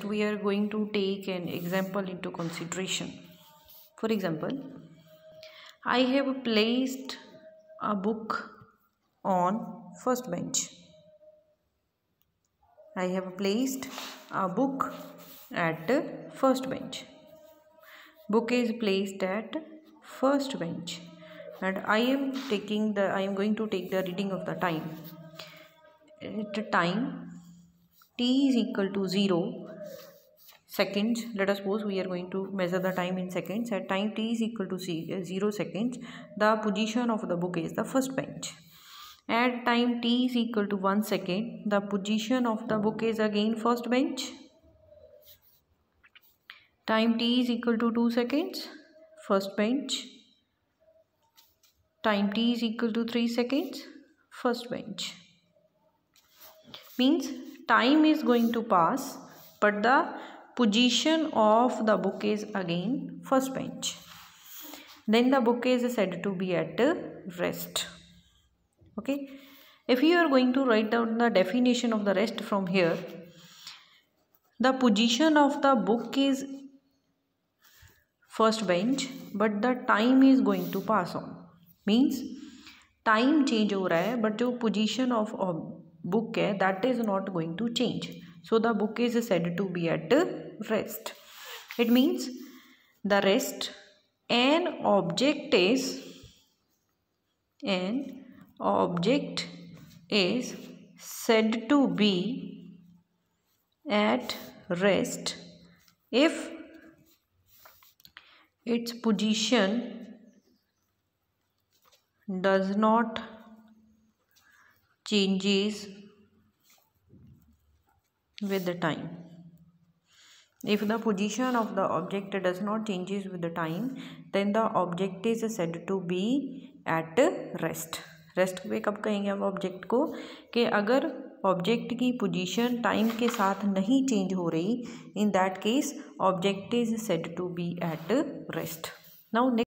rest, we are going to take an example into consideration. For example, I have placed a book on first bench. I have placed a book at first bench. Book is placed at first bench, and I am going to take the reading of the time. At time t is equal to 0 seconds. Let us suppose we are going to measure the time in seconds. At time t is equal to 0 seconds, the position of the book is the first bench. At time t is equal to 1 second, the position of the book is again first bench. Time t is equal to 2 seconds, first bench. Time t is equal to 3 seconds, first bench. Means time is going to pass, but the position of the book is again first bench. Then the book is said to be at rest. Okay, if you are going to write down the definition of the rest from here, the position of the book is first bench, but the time is going to pass on. Means time change हो रहा है, but जो position of book है, that is not going to change. So the book is said to be at rest. It means the rest, an object is said to be at rest if its position does not changes with the time. If the position of the object does not changes with the time, then the object is said to be at rest. Rest पे कब कहेंगे हम object को, कि अगर object की position time के साथ नहीं चेंज हो रही, in that case object is said to be at rest. Now